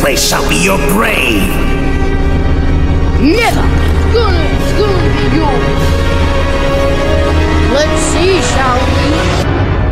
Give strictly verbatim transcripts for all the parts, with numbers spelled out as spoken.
place shall be your grave. Never! It's gonna, it's gonna be yours. Let's see, shall we?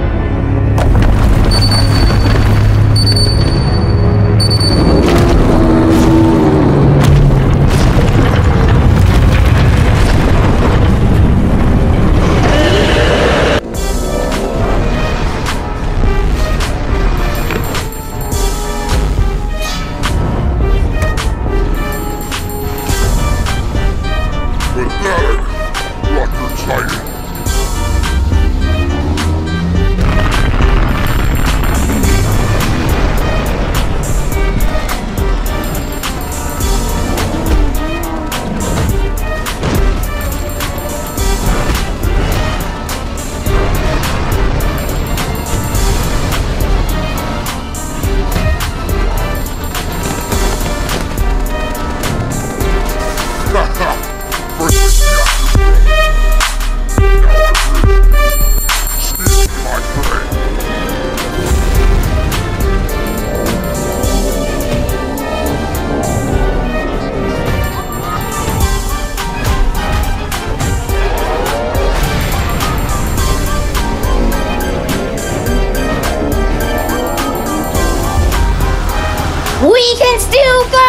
We can still go!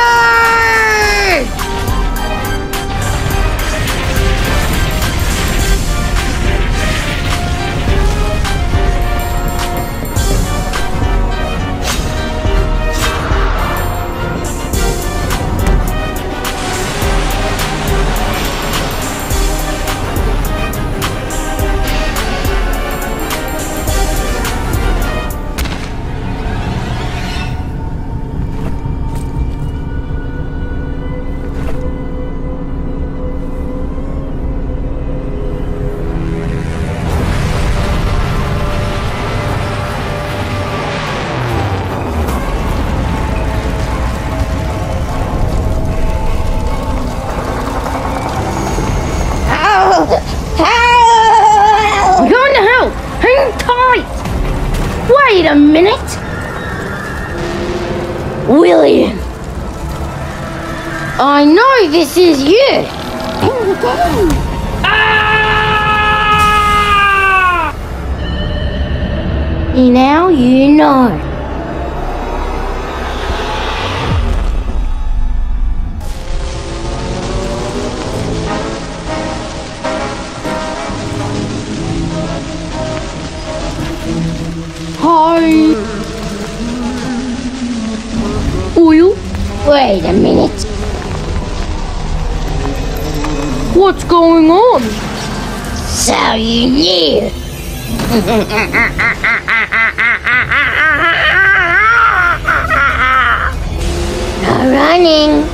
We're going to hell! Hang tight! Wait a minute! William! I know this is you! Ah! Now you know. Hi. Oil? Wait a minute. What's going on? So you knew. No running.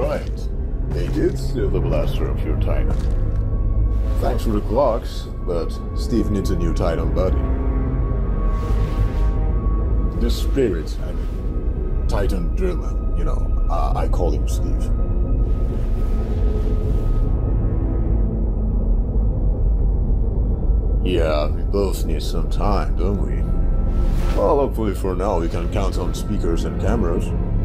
right. They did steal the blaster of your Titan. Thanks for the clocks, but Steve needs a new Titan buddy. The Spirit, I mean. Titan Drillman, you know, I, I call him Steve. Yeah, we both need some time, don't we? Well, hopefully for now we can count on speakers and cameras.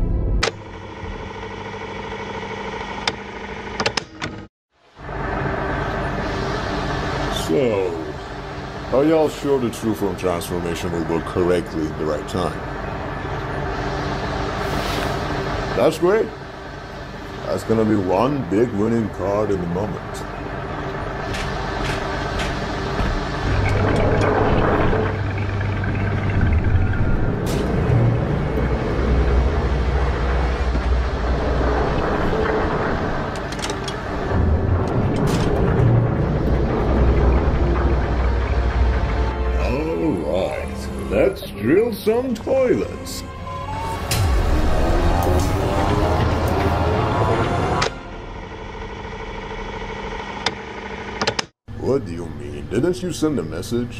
So, are y'all sure the true form transformation will work correctly at the right time? That's great. That's gonna be one big winning card in the moment. Let's drill some toilets. What do you mean? Didn't you send a message?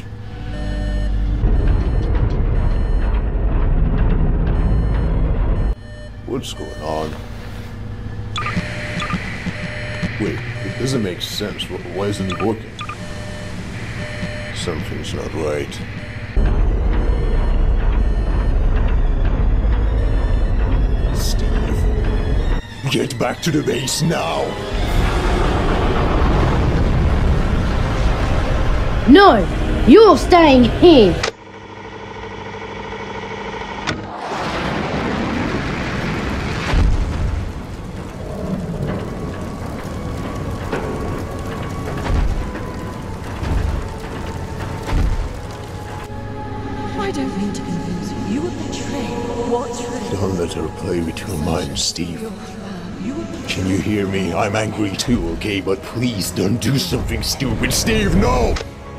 What's going on? Wait, it doesn't make sense. Why isn't it working? Something's not right. Get back to the base now! No! You're staying here! I don't mean to confuse you. You were betrayed. What's right? Don't let her play with your mind, Steve. Can you hear me? I'm angry too, okay? But please don't do something stupid. Steve, no!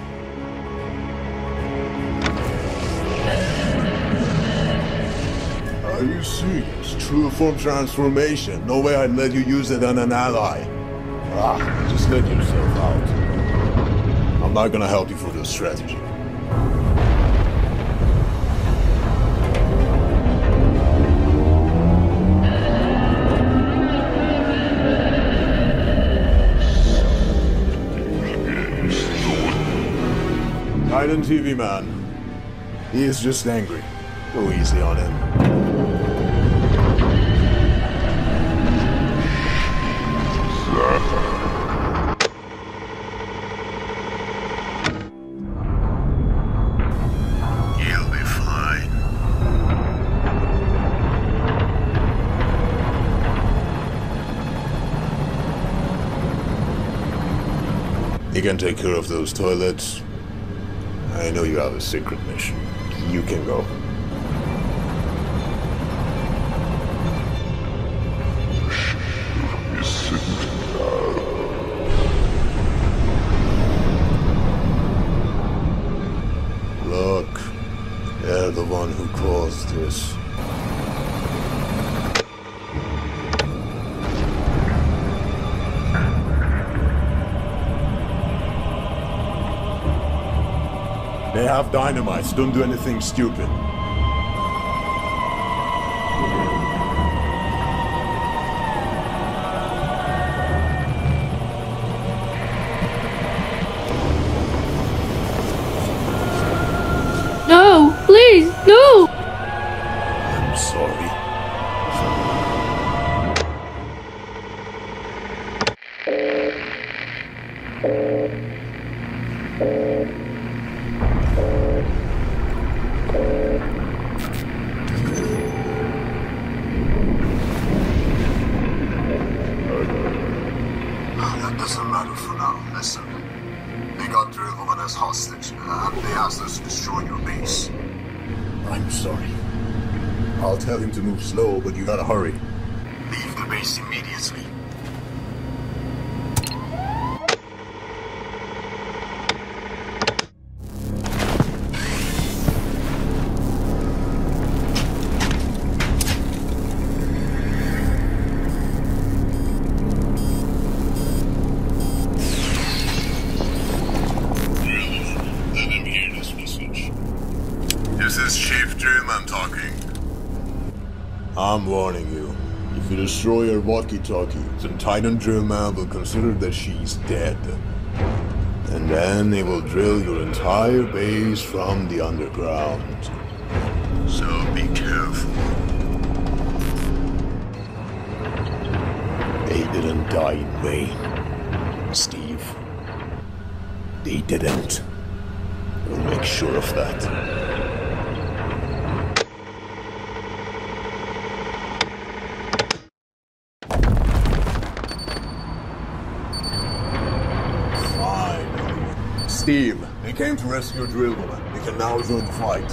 Are you serious? True form transformation. No way I'd let you use it on an ally. Ah, just let yourself out. I'm not gonna help you for this strategy. Titan T V man. He is just angry. Go easy on him. He'll be fine. He can take care of those toilets. I know you have a secret mission. You can go. Look, they're the one who caused this. They have dynamite, so don't do anything stupid. No! Please, no! I'm sorry. That doesn't matter for now. Listen. They got Drillman as hostage, and they asked us to destroy your base. I'm sorry. I'll tell him to move slow, but you gotta hurry. Leave the base immediately. I'm warning you. If you destroy her walkie-talkie, the Titan drill man will consider that she's dead. And then he will drill your entire base from the underground. So be careful. They didn't die in vain, Steve. They didn't. We'll make sure of that. Steve, they came to rescue your drill woman. We can now join the fight.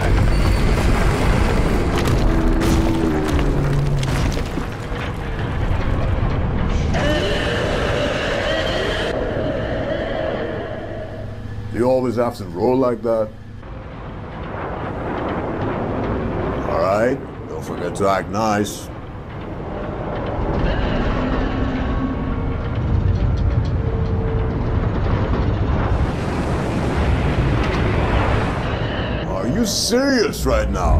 Do you always have to roll like that? Alright, don't forget to act nice. Are you serious right now?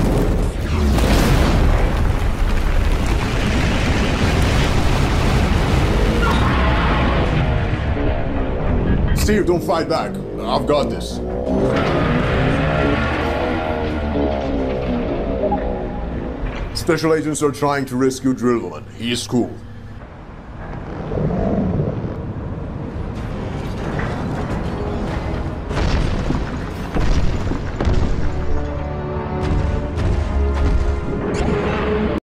Steve, don't fight back. I've got this. Special agents are trying to rescue Drillwoman. He is cool.